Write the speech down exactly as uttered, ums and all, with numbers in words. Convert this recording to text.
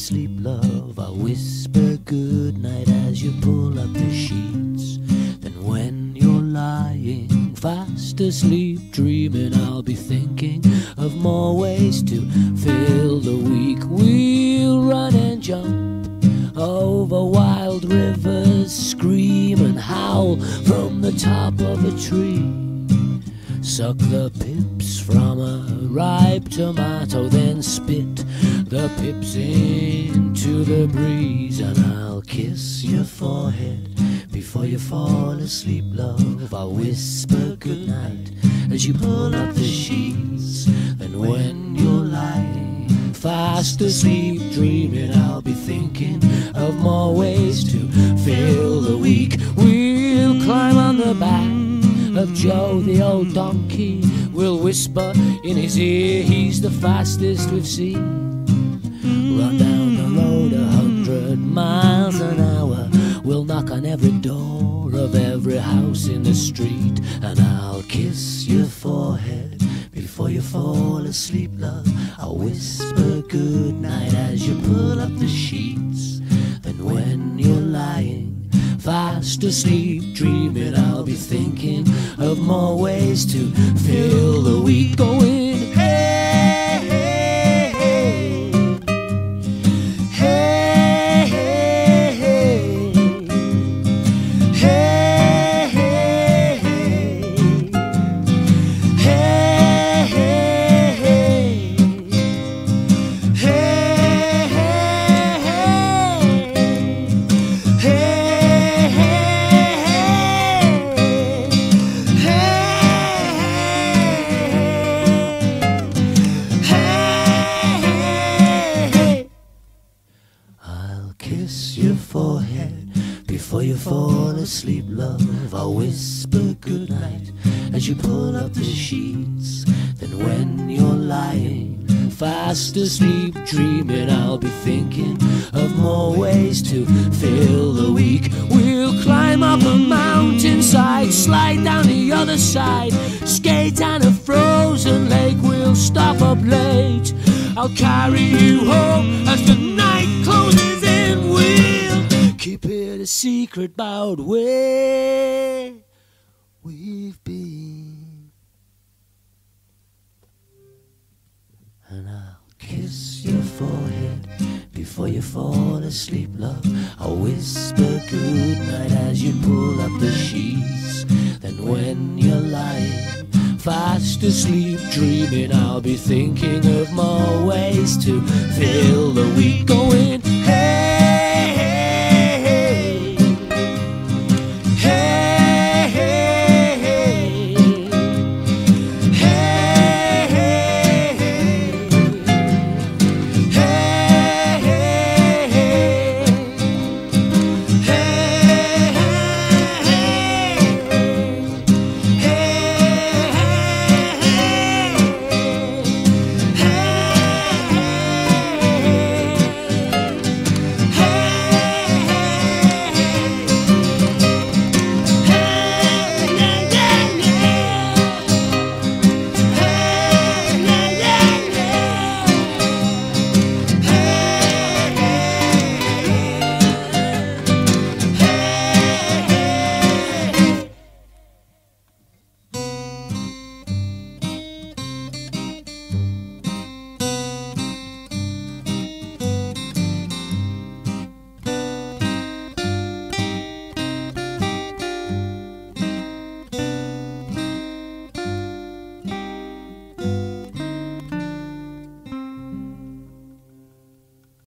asleep, love, I'll whisper good night as you pull up the sheets. Then when you're lying fast asleep, dreaming, I'll be thinking of more ways to fill the week. We'll run and jump over wild rivers, scream and howl from the top of a tree. Suck the pips from a ripe tomato, then spit the pips into the breeze. And I'll kiss your forehead before you fall asleep, love. I'll whisper goodnight as you pull up the sheets. Then when you're lying fast asleep, dreaming, I'll be thinking of more ways to fill the week. We'll climb on the back of Joe the old donkey. We'll whisper in his ear, he's the fastest we've seen. Run down the road a hundred miles an hour. We'll knock on every door of every house in the street. And I'll kiss your forehead before you fall asleep, love. I'll whisper good night as you pull up the sheets. Then when you're lying fast asleep, dreaming, I'll be thinking of more ways to fill the week. Going, hey, hey, hey, hey, hey, hey, hey, hey, hey, hey, hey, kiss your forehead before you fall asleep, love. I'll whisper goodnight as you pull up the sheets. Then when you're lying fast asleep, dreaming, I'll be thinking of more ways to fill the week. We'll climb up a mountainside, slide down the other side, skate down a frozen lake. We'll stop up late, I'll carry you home as the night closes in. We'll keep it a secret about where we've been. And I'll kiss your forehead before you fall asleep, love. I'll whisper goodnight as you pull up the sheets. Then when you're lying fast asleep, dreaming, I'll be thinking of more ways to fill the week. Going